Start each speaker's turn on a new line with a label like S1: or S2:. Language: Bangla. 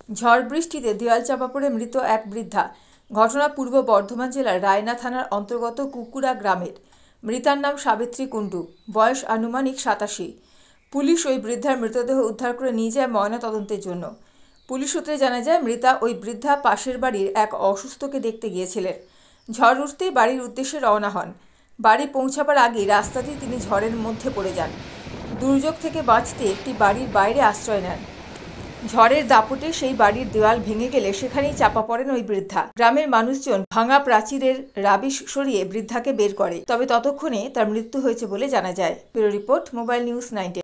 S1: ঝড় বৃষ্টিতে দেওয়াল চাপা পড়ে মৃত এক বৃদ্ধা। ঘটনা পূর্ব বর্ধমান জেলার রায়না থানার অন্তর্গত কুকুরা গ্রামের। মৃতার নাম সাবিত্রী কুণ্ডু, বয়স আনুমানিক 87। পুলিশ ওই বৃদ্ধার মৃতদেহ উদ্ধার করে নিয়ে যায় ময়নাতদন্তের জন্য। পুলিশ সূত্রে জানা যায়, মৃতা ওই বৃদ্ধা পাশের বাড়ির এক অসুস্থকে দেখতে গিয়েছিলেন। ঝড় উঠতেই বাড়ির উদ্দেশ্যে রওনা হন। বাড়ি পৌঁছাবার আগেই রাস্তা দিয়ে তিনি ঝড়ের মধ্যে পড়ে যান। দুর্যোগ থেকে বাঁচতে একটি বাড়ির বাইরে আশ্রয় নেন। ঝড়ের দাপটে সেই বাড়ির দেওয়াল ভেঙে গেলে সেখানেই চাপা পড়েন ওই বৃদ্ধা। গ্রামের মানুষজন ভাঙা প্রাচীরের রাবিশ সরিয়ে বৃদ্ধাকে বের করে, তবে ততক্ষণে তার মৃত্যু হয়েছে বলে জানা যায়। Bureau report, mobile news 19।